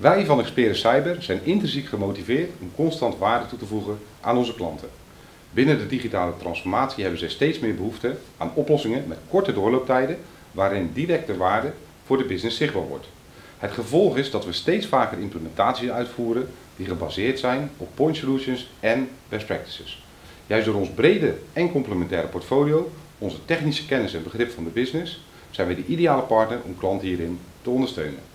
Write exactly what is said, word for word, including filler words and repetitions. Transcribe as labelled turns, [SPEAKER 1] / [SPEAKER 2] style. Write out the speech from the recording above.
[SPEAKER 1] Wij van Experian Cyber zijn intrinsiek gemotiveerd om constant waarde toe te voegen aan onze klanten. Binnen de digitale transformatie hebben zij steeds meer behoefte aan oplossingen met korte doorlooptijden waarin directe waarde voor de business zichtbaar wordt. Het gevolg is dat we steeds vaker implementaties uitvoeren die gebaseerd zijn op point solutions en best practices. Juist door ons brede en complementaire portfolio, onze technische kennis en begrip van de business, zijn wij de ideale partner om klanten hierin te ondersteunen.